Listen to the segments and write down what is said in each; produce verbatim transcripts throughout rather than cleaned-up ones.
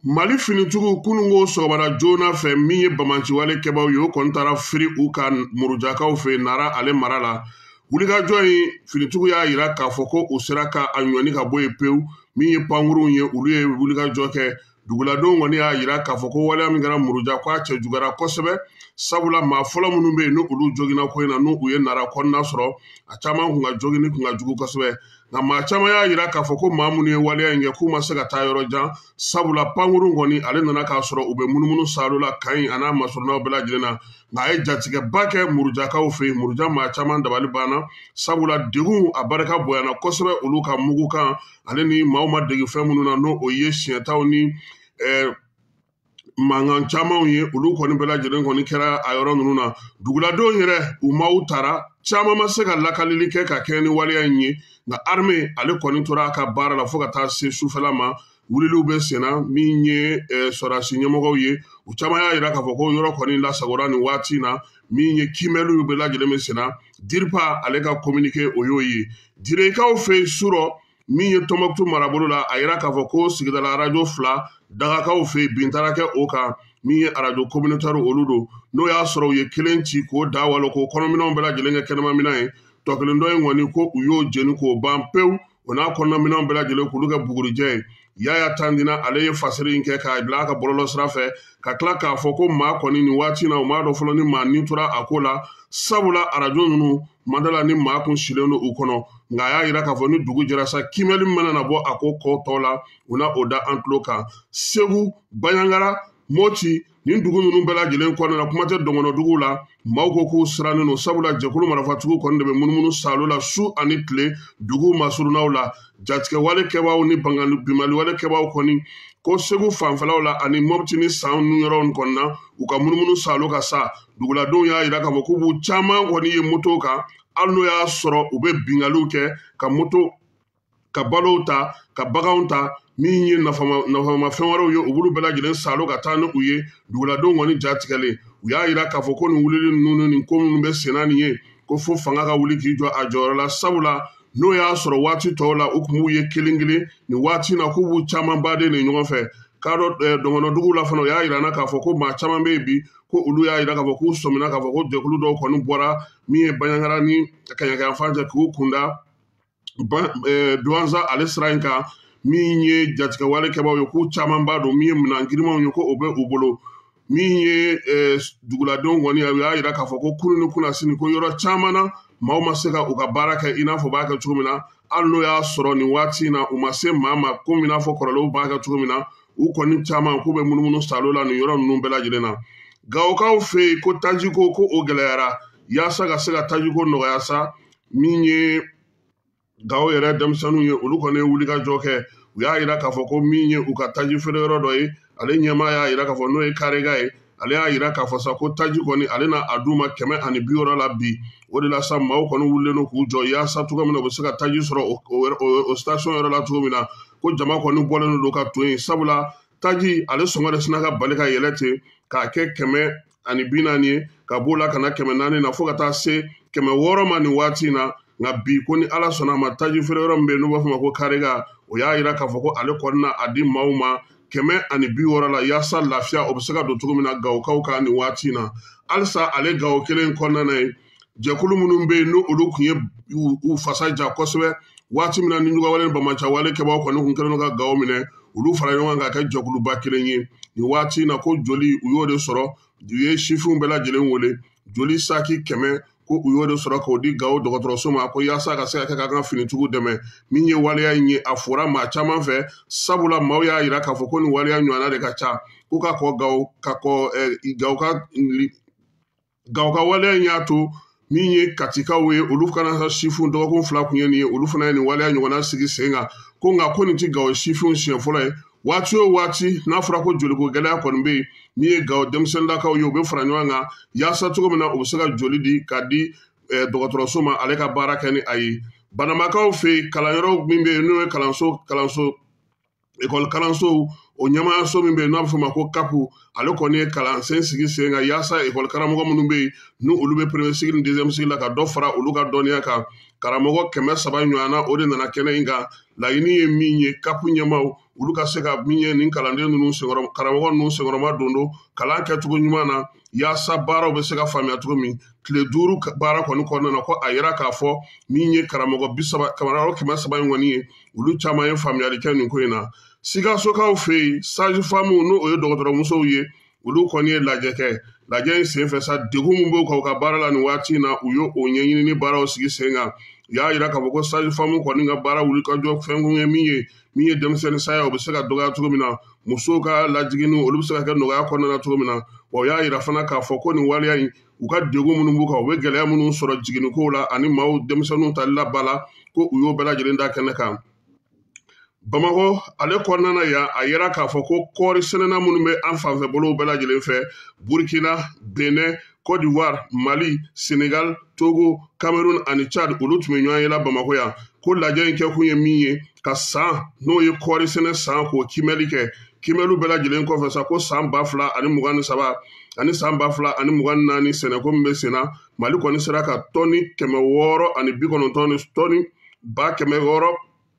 Mali finitugu kunungo sɔgɔmada joona fɛ min ye bamanciwale kɛbaw ye o kɔni taara firi u ka murujakaw fɛ nara ale mara la. Wulikajɔ in finitugu y'a yira k'a fɔ ko u sera ka a ɲɔni ka bɔ ye pewu min ye pankuruw ye olu ye wulikajɔ kɛ. Duguladenw kɔni y'a yira k'a fɔ ko waleya min kɛra muruja k'a cɛ juguyara kosɛbɛ sabula maa fɔlɔ minnu bɛ yen n'u olu jogina ko in na n'u ye nara kɔnɔna sɔrɔ a caman kun ka jogini kun ka jugu kosɛbɛ. Nka maa caman y'a yira k'a fɔ ko maa minnu ye waleya in kɛ k'u ma se ka taa yɔrɔ jan sabula pankuru kɔni ale nana k'a sɔrɔ u bɛ munumunu salo la Kayi a n'a masurunnaw bɛɛ lajɛlen na nka a ye jatigɛba kɛ murujakaw fɛ yen muruja maa caman dabali banna sabula degun a barika bonyana kosɛbɛ olu ka mugu kan ale ni maaw ma dege fɛn minnu na n'o o ye siɲɛtaw ni ɛɛ mankan camanw ye olu kɔni bɛɛ lajɛlen kɔni kɛra a yɔrɔ ninnu na. Duguladenw yɛrɛ u m'aw tara caman ma se ka lakalili kɛ ka kɛɲɛ ni waleya in ye nka armée ale kɔni tora a ka baara la fo ka taa se sufɛla ma wuliliw bɛ senna min ye sɔrɔdasi ɲɛmɔgɔw ye u caman y'a yira k'a fɔ ko yɔrɔ kɔni lasagora nin waati in na min ye kimɛliw bɛɛ lajɛlen bɛ senna diripa ale ka communiqué o y'o ye. Direkaw fɛ surɔ min ye Tɔnbɔkutu marabolo la a yira k'a fɔ ko sigidala arajo fila dagakaw fɛ bin taara kɛ o kan min ye arajo communautaire olu don n'o y'a sɔrɔ u ye kelen ci k'o da walo k'o kɔnɔminɛnw bɛɛ lajɛlen kɛ kɛnɛmaminɛn ye tɔ kelen dɔ in kɔni ko u y'o jeni k'o ban pewu o n'a kɔnɔminɛnw bɛɛ lajɛlen k'olu kɛ bugurijɛ ye. Yaya Tandina ale ye fasiri in kɛ k'a bila a ka bɔlɔlɔ sira fɛ ka tila k'a fɔ ko maa kɔni nin waati in na u m'a dɔn fɔlɔ ni maa nin tora a ko la sabula arajo ninnu mandala ni maa kun silen don u kɔnɔ nka a y'a yira k'a fɔ ni dugu jɛra sa kimɛli min mana na bɔ a ko kɔ tɔ la u na o da an tulo kan. Segu Baɲangara Moti nin dugu ninnu bɛɛ lajɛlen kɔnɔna na kuma tɛ dɔngɔnɔduguw la maaw ko k'u sirannen don sabula jɛkulu marafatigiw kɔni de bɛ munumunu salo la su ani tile dugu masurunnaw la jatigɛwale kɛbaaw ni bimaliwale kɛbaaw kɔni ko Segu fanfɛlaw la ani Mopti ni san nu yɔrɔ kɔni na u ka munumunu salo ka sa duguladenw y'a yira k'a fɔ k'u b'u caman kɔni ye moto kan hali n'o y'a sɔrɔ u bɛ bingaliw kɛ ka moto ka balow ta ka baganw ta min ye nafama fɛn wɛrɛw ye u b'olu bɛɛ lajɛlen salo ka taa ni u ye duguladenw kɔni jatigɛlen u y'a yira k'a fɔ ko nin wulili ninnu ni ko minnu bɛ senna nin ye ko fo fanga ka wuli k'i jɔ a jɔyɔrɔ la sabula n'o y'a sɔrɔ waati tɔw la u tun b'u ye kelen kelen nin waati in na k'u b'u caman baden de ɲɔgɔn fɛ k'a dɔn dɔngɔnɔduguw la fana u y'a yira na k'a fɔ ko maa caman bɛ yen bi ko olu y'a yira k'a fɔ k'u sɔmina k'a fɔ ko jɛkulu dɔw kɔni bɔra min ye Baɲangara ni Kaɲagayanfan cɛ k'u kunda Douanza ale sira in kan min ye jatigɛwale kɛbaaw ye k'u caman b'a dɔn min ye minan girimanw ye ko o bɛ u bolo min ye duguladenw kɔni u y'a yira k'a fɔ ko kunu ni kunnasini ko yɔrɔ caman na maaw ma se ka u ka baara kɛ i n'a fɔ b'a kɛ cogo min na hali n'o y'a sɔrɔ nin waati in na u ma se maa ma komi i n'a fɔ kɔrɔlenw b'a kɛ cogo min na u kɔni caman k'u bɛ munumunu salo la nin yɔrɔ ninnu bɛɛ lajɛlen na. Gawokaw fɛ yen ko tajiko ko o gɛlɛyara yaasa ka se ka tajiko nɔgɔya sa min ye Gawo yɛrɛ denmisɛnninw ye olu kɔni ye wulikajɔ kɛ u y'a yira k'a fɔ ko min ye u ka taji feere yɔrɔ dɔ ye ale ɲɛmaa y'a yira k'a fɔ n'o ye Karega ye ale y'a yira k'a fɔ sa ko taji kɔni ale na a d'u ma kɛmɛ ani bi wɔɔrɔ la bi o de la sa maaw kɔni wulilen don k'u jɔ yaasa cogo min na u bɛ se ka taji sɔrɔ o station yɔrɔ la cogo min na ko jama kɔni bɔlen don ka to yen sabula taji ale sɔngɔ de sina ka bali ka yɛlɛ ten k'a kɛ kɛmɛ ani bi naani ye ka b'o la ka na kɛmɛ naani na fo ka taa se kɛmɛ wɔɔrɔ ma nin waati in na nka bi ko ni ala sɔnna a ma taji feere yɔrɔ min bɛ yen n'u b'a fɔ ma ko Karega o y'a yira k'a fɔ ko ale kɔni na a di maaw ma kɛmɛ ani bi wɔɔrɔ la yaasa lafiya o bɛ se ka don cogo min na Gawokaw kan nin waati in na halisa ale Gawo kelen kɔnɔna na yen jɛkulu minnu bɛ yen n'olu tun ye u fasa ja kosɛbɛ waati min na ni ɲugawale ni bamancawale kɛbaaw kɔni tun kɛlen don ka Gawo minɛ olu fara ɲɔgɔn kan ka kɛ jɛkuluba kelen ye nin waati in na ko joli u y'o de sɔrɔ u ye sifinw bɛɛ lajɛlen wele joli saki kɛmɛ ko u y'o de sɔrɔ k'o di Gawo dɔgɔtɔrɔso ma ko yaasa ka se ka kɛ ka kan finitigiw dɛmɛ min ye waleya in ye a fɔra maa caman fɛ sabula maaw y'a yira k'a fɔ ko nin waleya ɲɔgɔnna de ka ca ko ka kɔ Gawo ka kɔ Gawo ka Gawo ka waleya in y'a to min ye Katikaw ye olu fana ka sifinw dɔgɔkun fila kun ye nin ye olu fana ye nin waleya ɲɔgɔnna sigi sen kan ko nka ko nin tɛ Gawo sifinw siɲɛ fɔlɔ ye waati o waati n'a fɔra ko joliko gɛlɛya kɔni bɛ yen n'i ye Gawo denmisɛnninlakaw ye u bɛ fara ɲɔgɔn kan yaasa cogo min na u bɛ se ka joli di ka di dɔgɔtɔrɔso ma ale ka baara kɛ ni a ye. Banamakaw fɛ yen kalanyɔrɔ min bɛ yen n'o ye kalanso kalanso ekɔli kalansow o ɲɛmaayaso min bɛ yen n'a bɛ fɔ o ma ko kapu ale kɔni ye kalansen sigi sen kan yaasa ekɔli karamɔgɔ minnu bɛ yen ni olu bɛ premier sigi ni deuxième sigi la ka dɔ fara olu ka dɔnniya kan karamɔgɔ kɛmɛ saba ɲɔgɔnna o de nana kɛnɛ in kan laɲini ye min ye kapu ɲɛmaaw olu ka se ka min ye nin kalanden ninnu senkɔrɔ karamɔgɔ ninnu senkɔrɔma don do kalan kɛcogo ɲuman na yaasa baaraw bɛ se ka faamuya cogo min tile duuru baara kɔni kɔnɔna na ko a yira k'a fɔ min ye karamɔgɔ bi saba karamɔgɔ kɛmɛ saba in kɔni ye olu caman ye faamuyali kɛ nin ko in na Sikasokaw fɛ yen sages-femmes n'o ye dɔgɔtɔrɔmusow ye olu kɔni ye lajɛ kɛ lajɛ in senfɛ sa degun min b'u kan u ka baara la nin waati in na u y'o ɲɛɲini ni baaraw sigi sen kan u y'a yira k'a fɔ ko sages-femmes kɔni ka baara wuli ka jɔ fɛn kun ye min ye min ye denmisɛnnin saya o bɛ se ka dɔgɔya cogo min na musow ka lajigini olu bɛ se ka kɛ nɔgɔya kɔnɔna na cogo min na wa u y'a yira fana k'a fɔ ko nin waleya in u ka degun minnu b'u kan u bɛ gɛlɛya minnu sɔrɔ jiginnikow la ani maaw denmisɛnninw tali la ba la ko u y'o bɛɛ lajɛlen da kɛnɛ kan Bamakɔ ale kɔnɔna na yan a yira k'a fɔ ko kɔɔri sɛnɛna minnu bɛ an fanfɛ bolow bɛɛ lajɛlen fɛ Burkina, Benin, Côte d'Ivoire, Mali, Senegal, Togo, Cameroun ani Chad olu tun bɛ ɲɔgɔn ye la Bamakɔ yan ko lajɛ in kɛ kun ye min ye ka san n'o ye kɔɔri sɛnɛ san k'o kimɛli kɛ kimɛliw bɛɛ lajɛlen kɔfɛ sa ko san ba fila ani mugan ni saba ani san ba fila ani mugan ni naani sɛnɛko min bɛ sen na Mali kɔni sera ka tɔni kɛmɛ wɔɔrɔ ani bi kɔnɔntɔn ni tɔni ba kɛmɛ wɔɔrɔ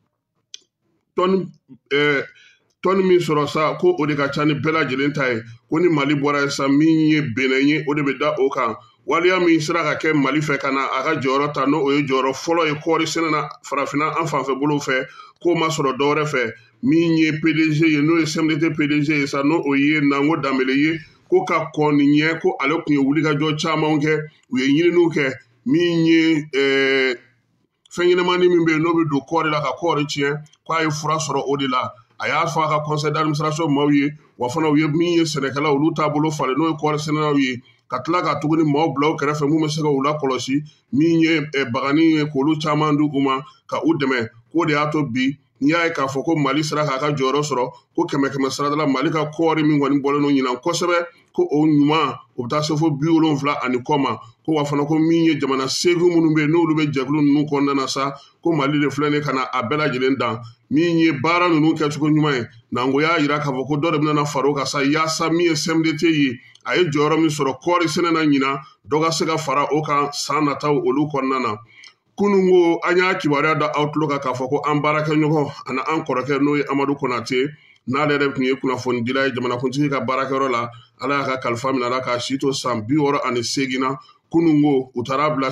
tɔni ɛɛ tɔni min sɔrɔ sa ko o de ka ca ni bɛɛ lajɛlen ta ye ko ni Mali bɔra yen sa min ye Benin ye o de bɛ da o kan waleya min sera ka kɛ Mali fɛ ka na a ka jɔyɔrɔ ta n'o o ye jɔyɔrɔ fɔlɔ ye kɔɔri sɛnɛ na farafinna an fanfɛ bolo fɛ k'o ma sɔrɔ dɔwɛrɛ fɛ min ye P D G ye n'o ye C M D T P D G ye sa n'o o ye Nango Danbele ye ko ka kɔn nin ɲɛ ko ale tun ye wulikajɔ camanw kɛ u ye ɲininiw kɛ min ye ɛɛ fɛn ɲɛnamani min bɛ yen n'o bɛ don kɔɔri la ka kɔɔri tiɲɛ k'a ye fura sɔrɔ o de la a y'a fɔ a ka conseil d'administration maaw ye wa fana u ye min ye sɛnɛkɛlaw olu taabolo falen n'o ye kɔɔri sɛnɛlaw ye ka tila ka tuguni maaw bila u kɛrɛfɛ mun bɛ se ka u lakɔlɔsi min ye bagani ye k'olu caman di u ma ka u dɛmɛ k'o de y'a to bi n'i y'a ye k'a fɔ ko Mali sera k'a ka jɔyɔrɔ sɔrɔ ko kɛmɛ kɛmɛ sarada la Mali ka kɔɔri min kɔni bɔlen don ɲinan kosɛbɛ ko o ɲuman o bɛ taa se fo bi wolonfila ani kɔ ma ko wa fana ko min ye jamana seegin minnu bɛ yen n'olu bɛ jɛkulu ninnu kɔnɔna na sa ko Mali de filɛ nin ka na a bɛɛ lajɛlen dan min ye baara ninnu kɛcogo ɲuman ye n'ango y'a yira k'a fɔ ko dɔ de bɛna fara o kan sa yaasa min ye C M D T ye a ye jɔyɔrɔ min sɔrɔ kɔɔri sɛnɛ na ɲinan dɔ ka se ka fara o kan san nataw olu kɔnɔna na kunun ko an y'a kibaruya da aw tulo kan k'a fɔ ko an baarakɛɲɔgɔn ani an kɔrɔkɛ n'o ye Amadu Konate n'ale yɛrɛ tun ye kunnafoni dila ye jamanakuntigi ka baarakɛyɔrɔ la ala y'a ka kalifa minɛ a la k'a si to san bi wɔɔrɔ ani seegin na kunun ko u taara bila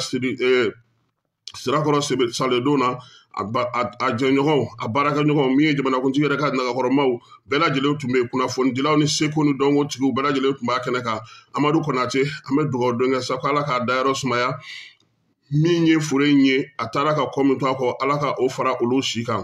sirakɔrɔ saledon na a jɛɲɔgɔnw a baarakɛɲɔgɔnw min ye jamanakuntigi yɛrɛ ka nagakɔrɔmaw bɛɛ lajɛlen tun bɛ kunnafoni dilaw ni seko ni dɔnkotigiw bɛɛ lajɛlen tun b'a kɛnɛ kan Amadu Konate an bɛ dugawu don kɛ sa ko ala k'a dayɔrɔ sumaya min ye fure in ye a taara ka kɔ min to a kɔ ala ka o fara olu si kan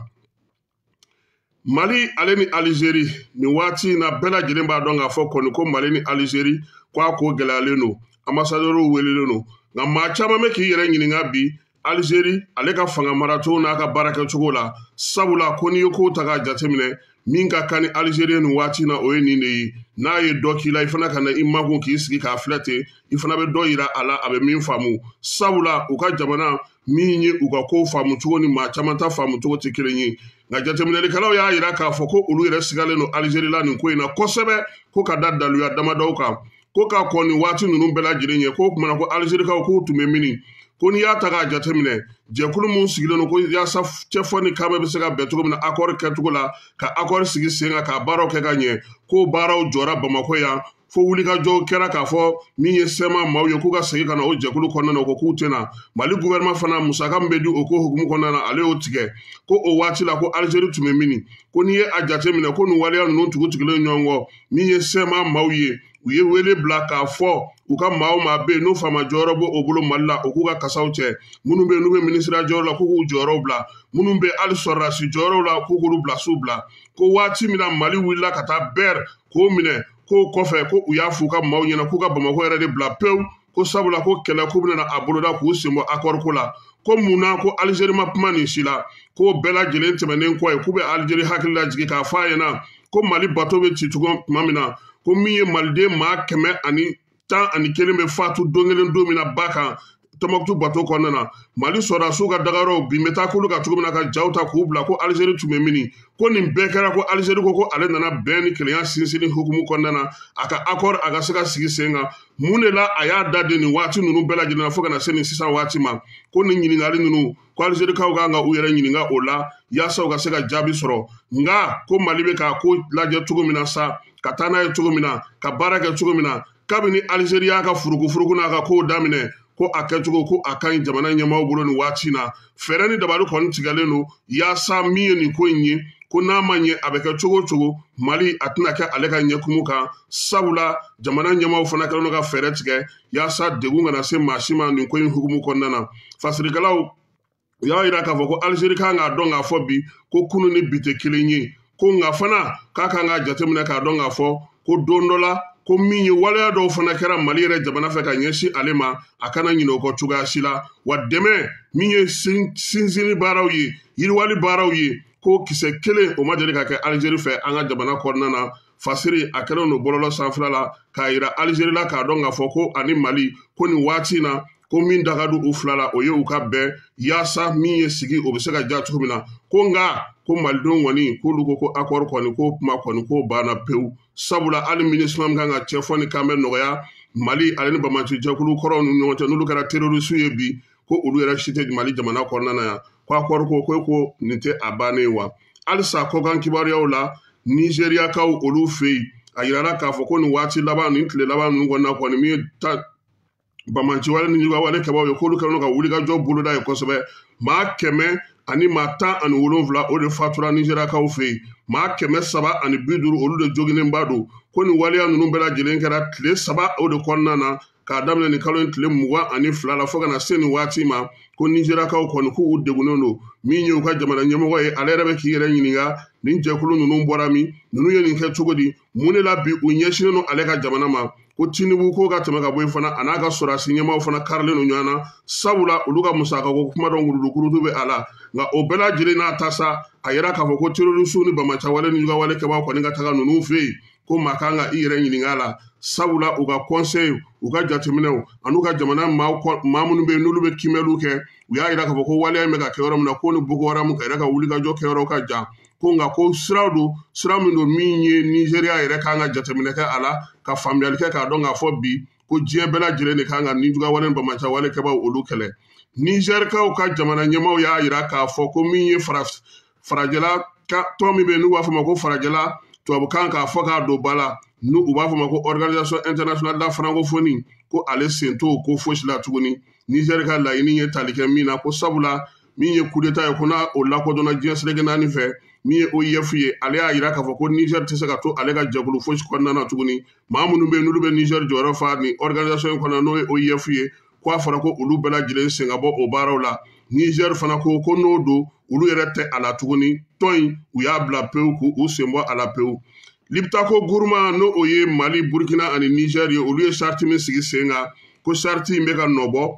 Mali ale ni Alizeri nin waati in na bɛɛ lajɛlen b'a dɔn k'a fɔ kɔni ko Mali ni Alizeri ko a ko gɛlɛyalen don ambassadeurs welelen don nka maa caman bɛ k'i yɛrɛ ɲininka bi Alizeri ale ka fanga maracogo n'a ka baarakɛcogo la sabula ko n'i ye kow ta k'a jateminɛ min ka kan ni Alizeri nin waati in na o ye nin de ye n'a ye dɔ k'i la i fana ka na i makun k'i sigi k'a filɛ ten i fana bɛ dɔ yira a la a bɛ min faamu sabula u ka jamana min ye u ka kow faamu cogo ni maa caman ta faamu cogo tɛ kelen ye nka jateminɛlikɛlaw y'a yira k'a fɔ ko olu yɛrɛ sigalen don Alizeri la nin ko in na kosɛbɛ ko ka da daluya damadɔw kan ko ka kɔn nin waati ninnu bɛɛ lajɛlen ye k'o kumana ko Alizerikaw k'u tun bɛ mini ko n'i y'a ta k'a jateminɛ jɛkulu mun sigilen don ko yaasa cɛfɔ ni kan bɛ se ka bɛn cogo min na accord kɛcogo la ka accord sigi sen kan ka baaraw kɛ ka ɲɛ k'o baaraw jɔra Bamakɔ yan fo wulikajɔw kɛra k'a fɔ min ye sɛma maaw ye k'u ka segin ka na o jɛkulu kɔnɔna na o ko k'u tɛna Mali gouvernement fana musaka min bɛ di o ko hukumu kɔnɔna na ale y'o tigɛ ko o waati la ko Alizeri tun bɛ mini ko n'i ye a jateminɛ ko nin waleya ninnu tugutigilen ɲɔgɔn kɔ min ye sɛma maaw ye u ye wele bila k'a fɔ u ka maaw maa bɛ yen n'o faama jɔyɔrɔ b'o o bolo Mali la o k'u ka kasaw cɛ minnu bɛ yen n'u bɛ minisiriya jɔyɔrɔ la k'u k'u jɔyɔrɔw bila minnu bɛ hali sɔrɔdasi jɔyɔrɔw la k'u k'olu bila su bila ko waati min na Mali wulila ka taa bɛr k'o minɛ k'o kɔfɛ ko u y'a f'u ka maaw ɲɛna k'u ka Bamakɔ yɛrɛ de bila pewu ko sabula ko kɛlɛ k'u bɛna a boloda k'u sen bɔ accord ko la ko mun na ko Alizeri ma kuma nin si la k'o bɛɛ lajɛlen tɛmɛnen kɔ ye k'u bɛ Alizeri hakili lajigi k'a fɔ a ɲɛna ko Mali bato bɛ ci cogo tuma min na ko min ye Maliden maa kɛmɛ ani tan ani kelen bɛ faatu don kelen don min na ba kan Tombouctou bateau kɔnɔna na Mali sɔrɔla su ka dagayɔrɔ bi n bɛ taa k'olu ka cogo min na ka jaw ta k'u bila ko Algérie tun bɛ mini ko nin bɛɛ kɛra ko Algérie ko ko ale nana bɛn ni kelenya sinsinni hukumu kɔnɔna na a ka accord a ka se ka sigi sen kan mun de la a y'a da de nin waati ninnu bɛɛ lajɛlen na fo ka na se nin sisan waati ma ko nin ɲininkali ninnu ko Algérie kaw kan ka u yɛrɛ ɲininka o la yaasa u ka se ka jaabi sɔrɔ nka ko Mali bɛ ka ko lajɛ cogo min na sa ka taa n'a ye cogo min na ka baara kɛ cogo min na kabini Algérie y'a ka furugu furugu n'a ka kow daminɛ ko a kɛcogo ko a ka ɲi jamana ɲɛmaaw bolo nin waati na fɛɛrɛ ni dabali kɔni tigɛlen don yaasa min ye nin ko in ye ko n'a ma ɲɛ a bɛ kɛ cogo cogo Mali a tɛna kɛ ale ka ɲɛkumu kan sabula jamana ɲɛmaaw fana kɛlen don ka fɛɛrɛ tigɛ yaasa degun kana se maa si ma nin ko in hukumu kɔnɔna na fasirikɛlaw u y'a yira k'a fɔ ko Algérie kan k'a dɔn k'a fɔ bi ko kunu ni bi tɛ kelen ye ko nka fana k'a kan k'a jateminɛ k'a dɔn k'a fɔ ko don dɔ la ko min ye waleya dɔw fana kɛra Mali yɛrɛ jamana fɛ ka ɲɛsin ale ma a kana ɲinɛ o kɔ cogoya si la wa dɛmɛ min ye sinsinni baaraw ye yiriwali baaraw ye ko kisɛ kelen o ma deli ka kɛ Algérie fɛ an ka jamana kɔnɔna na fasiri a kɛlen don bɔlɔlɔ sanfɛla la k'a yira Algérie la k'a dɔn k'a fɔ ko ani Mali ko nin waati na ko min da ka di u fila la o ye u ka bɛn yaasa min ye sigi o bɛ se ka diya cogo min na ko nka ko malidenw kɔni k'olu ko ko accord kɔni ko kuma kɔni ko banna pewu sabula hali ministre min kan ka cɛ fɔ ni kan bɛ nɔgɔya Mali ale ni Bamako jɛkulu kɔrɔw ni ɲɔgɔn cɛ n'olu kɛra terroriste ye bi ko olu yɛrɛ si tɛ Mali jamana kɔnɔna na yan ko accord ko ko ko nin tɛ a bannen ye wa halisa kɔkan kibaruyaw la Nigériyakaw olu fɛ yen a yirala k'a fɔ ko nin waati laban nin tile laban ninnu kɔnɔna kɔni min ye ta Bamako wale ni wale kɛbaaw ye k'olu kɛlen don ka wulikajɔ boloda ye kosɛbɛ maa kɛmɛ ani maa tan ani wolonwula o de fatura Nigériyakaw fɛ yen maa kɛmɛ saba ani bi duuru olu de joginenba don ko nin waleya ninnu bɛɛ lajɛlen kɛra tile saba o de kɔnɔna na k'a daminɛ nin kalo in tile mugan ani fila la fo ka na se nin waati ma ko Nigériyakaw kɔni k'u degunnen don min ye u ka jamana ɲɛmɔgɔ ye ale yɛrɛ bɛ k'i yɛrɛ ɲininka nin jɛkulu ninnu bɔra min ninnu ye nin kɛ cogo di mun de la bi u ɲɛsinnen don ale ka jamana ma ko Tinubu ko ka tɛmɛ ka bɔ yen fana a n'a ka sɔrɔdasi ɲɛmaaw fana karilen don ɲɔgɔn na sabula olu ka musakako kuma dɔn kurudu bɛ a la nka o bɛɛ lajɛlen n'a ta sa a yira k'a fɔ ko terroriste ni Bamako wale ni wale kɛbaaw kɔni ka taga ninnu fɛ yen ko maa kan ka i yɛrɛ ɲininka a la sabula u ka conseil u ka jateminɛw an'u ka jamana maa minnu bɛ yen n'olu bɛ kimɛliw kɛ u y'a yira k'a fɔ ko waleya in bɛ ka kɛ yɔrɔ min na ko ni Boko Haram ka yɛrɛ ka wulikajɔ kɛ yɔrɔ ka jan ko nka ko siraw don sira min don min ye Nigériya yɛrɛ kan ka jateminɛ kɛ a la ka faamuyali kɛ k'a dɔn k'a fɔ bi ko diɲɛ bɛɛ lajɛlen de kan ka nijuga wale ni Bamako wale kɛbaaw olu kɛlɛ Nigérikaw ka jamana ɲɛmaaw y'a yira k'a fɔ ko min ye farajɛla tɔn min bɛ yen n'u b'a fɔ ma ko farajɛla tubabukan k'a fɔ k'a don ba la n'u u b'a fɔ ma ko organisation internationale de la francophonie ko ale sen t'o ko fosi la tuguni Niger ka laɲini ye tali kɛ min na ko sabula min ye coup d'état ye ko n'a o lakodɔnna diɲɛ seleke naani fɛ min ye O I F ye ale y'a yira k'a fɔ ko Niger tɛ se ka to ale ka jɛkulu fosi kɔnɔna na tuguni maa minnu bɛ yen n'olu bɛ Niger jɔyɔrɔ fa ni organisation in kɔnɔ n'o ye O I F ye ko a fɔra ko olu bɛɛ lajɛlen sen ka bɔ o baaraw la Niger fana ko ko n'o don olu yɛrɛ tɛ a la tuguni tɔn in u y'a bila pewu k'u sen bɔ a la pewu Liptako Gourma n'o o ye Mali Burkina ani Niger ye olu ye charte min sigi sen kan ko charte in bɛ ka nɔbɔ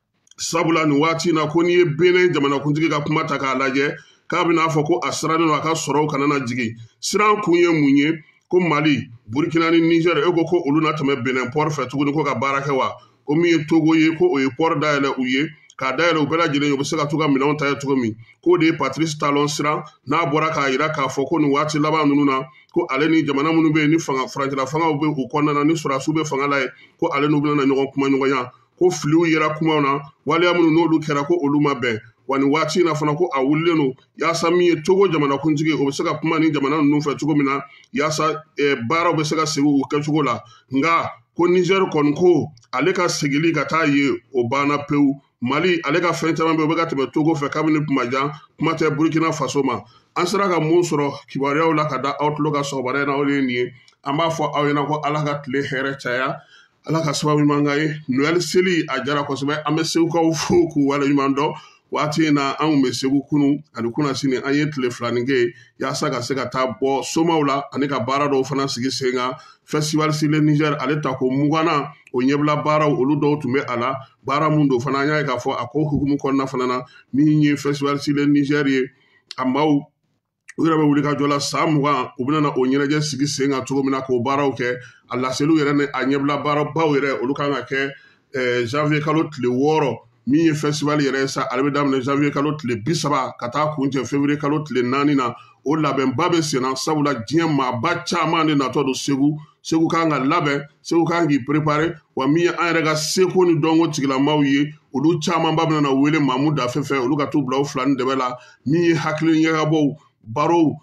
sabula nin waati in na ko n'i ye Benin jamanakuntigi ka kuma ta k'a lajɛ k'a bɛna fɔ ko a sirannen don a ka sɔrɔw kana na jigin siran kun ye mun ye ko Mali Burkina ni Niger e ko ko olu na tɛmɛ Benin port fɛ tuguni ko ka baara kɛ wa ko min ye Togo ye ko o ye port dayɛlɛ u ye k'a dayɛlɛ u bɛɛ lajɛlen u bɛ se ka to ka minɛnw ta ye cogo min k'o de ye Patrice Talon siran n'a bɔra k'a yira k'a fɔ ko nin waati laban ninnu na ko ale ni jamana minnu bɛ yen ni fanga farancɛla fangaw bɛ u kɔnɔna na ni sɔrɔdasiw bɛ fanga la ye ko ale n'u bɛna ɲɔgɔn kuma ɲɔgɔnya ko filiw yera kumaw na waleya minnu n'olu kɛra ko olu ma bɛn wa nin waati in na fana ko a wulilen don yaasa min ye Togo jamanakuntigi o bɛ se ka kuma ni jamana ninnu fɛ cogo min na yaasa baaraw bɛ se ka segi u kɛcogo la nka ko Niger kɔni ko ale ka segili ka taa ye o banna pewu Mali ale ka fɛn caman bɛ yen o bɛ ka tɛmɛ Togo fɛ kabini kuma jan kuma tɛ Burkina Faso ma an sera ka mun sɔrɔ kibaruyaw la ka da aw tulo ka sɔgɔmada in na o de ye nin ye an b'a fɔ aw ɲɛna ko Ala ka tile hɛrɛ caya Ala ka sababu ɲuman k'a ye Noël seli a diyara kosɛbɛ an bɛ Segukaw fo k'u waleɲuman dɔn waati in na an kun bɛ Segu kunun ani kunna sini an ye tile filanin kɛ yaasa ka se ka taa bɔ somaw la ani ka baara dɔw fana sigi sen kan festival Sile Niger ale ta ko muganna o ɲɛbila baaraw olu dɔw tun bɛ a la baara mun don fana an y'a ye k'a fɔ a ko hukumu kɔnɔna fana na min ye festival Sile Niger ye a maaw u yɛrɛ bɛ wuli ka jɔ la san mugan u bɛna o ɲɛnajɛ sigi sen kan cogo min na k'o baaraw kɛ a laseliw yɛrɛ ni a ɲɛbila baarabaw yɛrɛ olu kan ka kɛ janvier kalo tile wɔɔrɔ min ye festival yɛrɛ sa ale bɛ daminɛ janvier kalo tile bi saba ka taa kuncɛ février kalo tile naani na o labɛnba bɛ senna sabula diɲɛ maaba caman de natɔ don Segu Segu kan ka labɛn Segu kan k'i préparer wa min ye an yɛrɛ ka seko ni dɔnko tigilamaw ye olu camanba bɛna na wele Mamu Dafe fɛ olu ka t'u bila u fila ni dɛbɛ la min ye hakili ɲɛgabɔw barow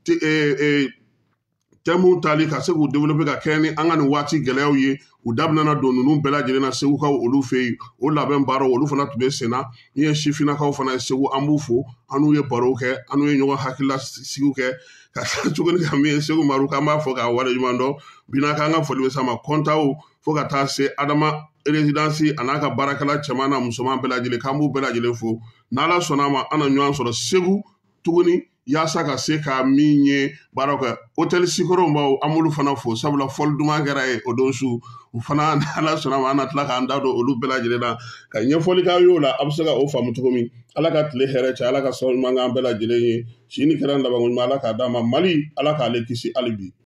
thèmes tali ka se k'u développer ka kɛ ni an ka nin waati gɛlɛyaw ye u da bɛna don ninnu bɛɛ lajɛlen na Segukaw olu fɛ yen o labɛn baaraw olu fana tun bɛ senna min ye sifinnakaw fana ye Segu an b'u fo an n'u ye barow kɛ an n'u ye ɲɔgɔn hakililasigiw kɛ ka tuguni ka min ye Segu Maru k'an b'a fɔ k'a waleɲuman dɔn bi n'a k'an ka foli bɛ s'a ma kɔntaw fo ka taa se Adama résidence a n'a ka baarakɛla cɛman n'a musoman bɛɛ lajɛlen k'an b'u bɛɛ lajɛlen fo n'Ala sɔnna a ma an na ɲɔgɔn sɔrɔ Segu tuguni yaasa ka se ka min ye baaraw kɛ hôtel Sikoro baw an b'olu fana fo sabula fɔli duman kɛra ye o don su u fana Ala sɔnna ma an na tila k'an da don olu bɛɛ lajɛlen na ka ɲɛfɔli k'aw ye o la a bɛ se ka o faamu cogo min Ala ka tile hɛrɛ cɛ Ala ka sababu ɲuman k'an bɛɛ lajɛlen ye si ni kɛra laban ɲuman Ala k'a d'a ma Mali Ala k'ale kisi hali bi